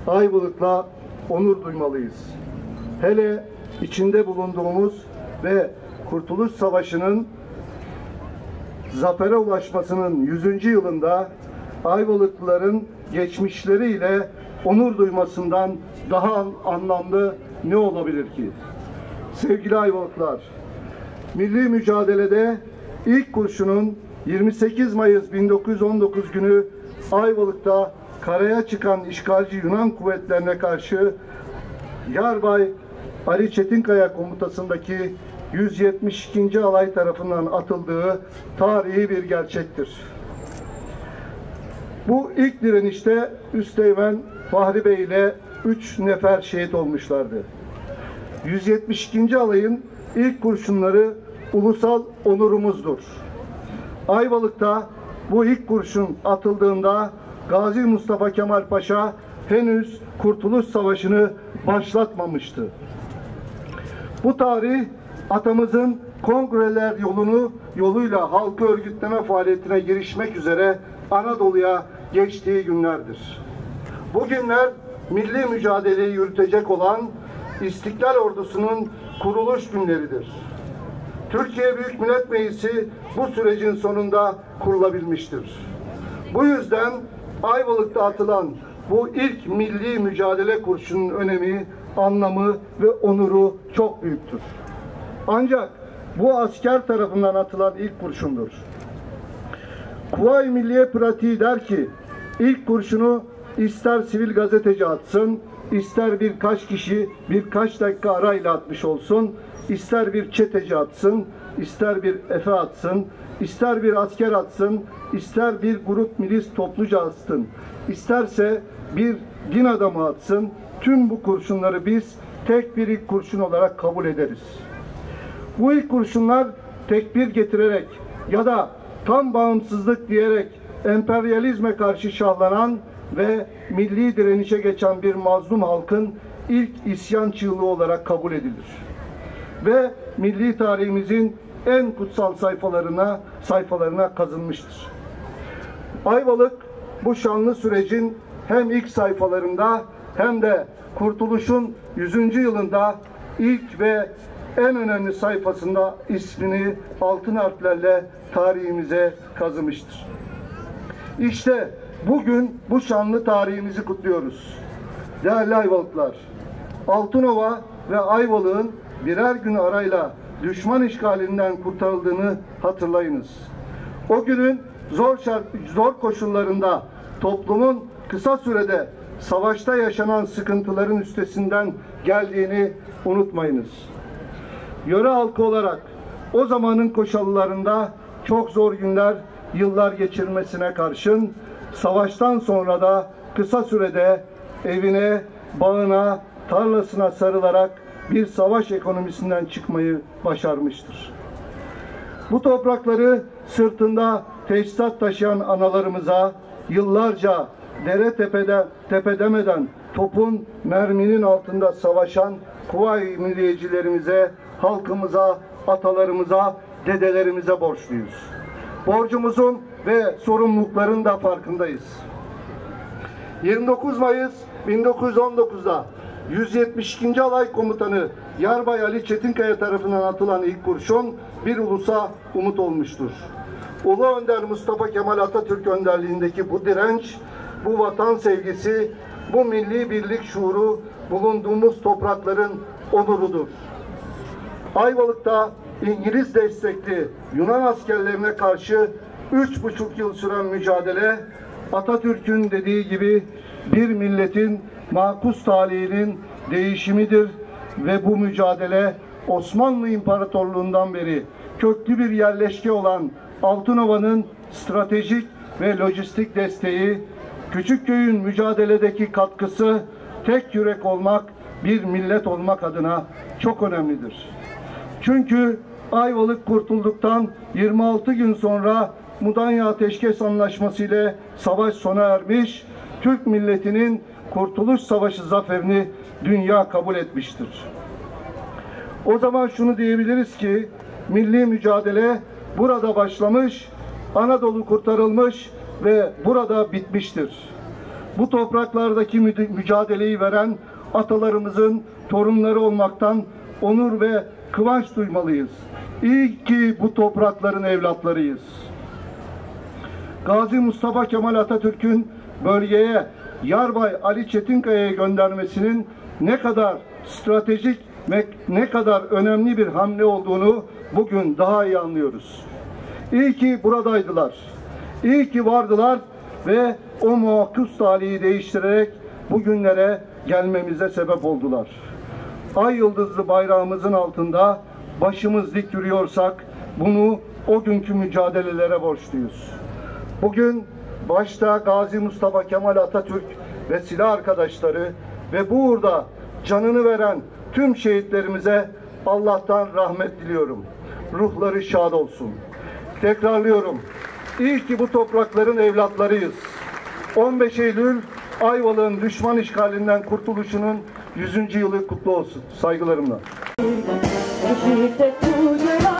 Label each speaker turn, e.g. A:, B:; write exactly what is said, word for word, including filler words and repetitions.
A: Ayvalık'la onur duymalıyız. Hele içinde bulunduğumuz ve Kurtuluş Savaşı'nın zafere ulaşmasının yüzüncü yılında Ayvalıklıların geçmişleriyle onur duymasından daha anlamlı ne olabilir ki? Sevgili Ayvalıklar, milli mücadelede ilk kurşunun yirmi sekiz Mayıs bin dokuz yüz on dokuz günü Ayvalık'ta karaya çıkan işgalci Yunan kuvvetlerine karşı Yarbay Ali Çetinkaya komutasındaki yüz yetmiş ikinci alay tarafından atıldığı tarihi bir gerçektir. Bu ilk direnişte Üsteğmen Fahri Bey ile üç nefer şehit olmuşlardı. yüz yetmiş ikinci alayın ilk kurşunları ulusal onurumuzdur. Ayvalık'ta bu ilk kurşun atıldığında Gazi Mustafa Kemal Paşa henüz Kurtuluş Savaşı'nı başlatmamıştı. Bu tarih atamızın kongreler yolunu yoluyla halkı örgütleme faaliyetine girişmek üzere Anadolu'ya geçtiği günlerdir. Bu günler milli mücadeleyi yürütecek olan İstiklal Ordusu'nun kuruluş günleridir. Türkiye Büyük Millet Meclisi bu sürecin sonunda kurulabilmiştir. Bu yüzden Ayvalık'ta atılan bu ilk milli mücadele kurşunun önemi, anlamı ve onuru çok büyüktür. Ancak bu asker tarafından atılan ilk kurşundur. Kuvayi Milliye pratiği der ki, ilk kurşunu ister sivil gazeteci atsın, ister birkaç kişi birkaç dakika arayla atmış olsun, ister bir çeteci atsın, ister bir efe atsın, ister bir asker atsın, ister bir grup milis topluca atsın, isterse bir din adamı atsın, tüm bu kurşunları biz tek bir ilk kurşun olarak kabul ederiz. Bu ilk kurşunlar tekbir getirerek ya da tam bağımsızlık diyerek emperyalizme karşı şahlanan ve milli direnişe geçen bir mazlum halkın ilk isyan çığlığı olarak kabul edilir. Ve milli tarihimizin en kutsal sayfalarına sayfalarına kazınmıştır. Ayvalık bu şanlı sürecin hem ilk sayfalarında hem de Kurtuluş'un yüzüncü yılında ilk ve en önemli sayfasında ismini altın harflerle tarihimize kazımıştır. İşte bugün bu şanlı tarihimizi kutluyoruz. Değerli Ayvalıklar, Altınova ve Ayvalık'ın birer gün arayla düşman işgalinden kurtarıldığını hatırlayınız. O günün zor şart, zor koşullarında toplumun kısa sürede savaşta yaşanan sıkıntıların üstesinden geldiğini unutmayınız. Yöre halkı olarak o zamanın koşullarında çok zor günler, yıllar geçirmesine karşın savaştan sonra da kısa sürede evine, bağına, tarlasına sarılarak bir savaş ekonomisinden çıkmayı başarmıştır. Bu toprakları sırtında teçhizat taşıyan analarımıza, yıllarca dere tepede, tepe demeden topun, merminin altında savaşan Kuvayi milliyecilerimize, halkımıza, atalarımıza, dedelerimize borçluyuz. Borcumuzun ve sorumlulukların da farkındayız. yirmi dokuz Mayıs bin dokuz yüz on dokuz'da yüz yetmiş ikinci Alay Komutanı Yarbay Ali Çetinkaya tarafından atılan ilk kurşun bir ulusa umut olmuştur. Ulu Önder Mustafa Kemal Atatürk önderliğindeki bu direnç, bu vatan sevgisi, bu milli birlik şuuru bulunduğumuz toprakların onurudur. Ayvalık'ta İngiliz destekli Yunan askerlerine karşı üç buçuk yıl süren mücadele, Atatürk'ün dediği gibi bir milletin makus talihinin değişimidir ve bu mücadele Osmanlı İmparatorluğu'ndan beri köklü bir yerleşke olan Altınova'nın stratejik ve lojistik desteği, Küçükköy'ün mücadeledeki katkısı, tek yürek olmak, bir millet olmak adına çok önemlidir. Çünkü Ayvalık kurtulduktan yirmi altı gün sonra Mudanya Ateşkes Anlaşması ile savaş sona ermiş, Türk milletinin Kurtuluş Savaşı zaferini dünya kabul etmiştir. O zaman şunu diyebiliriz ki, milli mücadele burada başlamış, Anadolu kurtarılmış ve burada bitmiştir. bu topraklardaki mü mücadeleyi veren atalarımızın torunları olmaktan onur ve kıvanç duymalıyız. İyi ki bu toprakların evlatlarıyız. Gazi Mustafa Kemal Atatürk'ün bölgeye Yarbay Ali Çetinkaya'ya göndermesinin ne kadar stratejik ve ne kadar önemli bir hamle olduğunu bugün daha iyi anlıyoruz. İyi ki buradaydılar. İyi ki vardılar ve o muhakkus talihi değiştirerek bugünlere gelmemize sebep oldular. Ay yıldızlı bayrağımızın altında başımız dik yürüyorsak bunu o günkü mücadelelere borçluyuz. Bugün başta Gazi Mustafa Kemal Atatürk ve silah arkadaşları ve bu uğurda canını veren tüm şehitlerimize Allah'tan rahmet diliyorum. Ruhları şad olsun. Tekrarlıyorum. İyi ki bu toprakların evlatlarıyız. on beş Eylül Ayvalık'ın düşman işgalinden kurtuluşunun yüzüncü yılı kutlu olsun. Saygılarımla.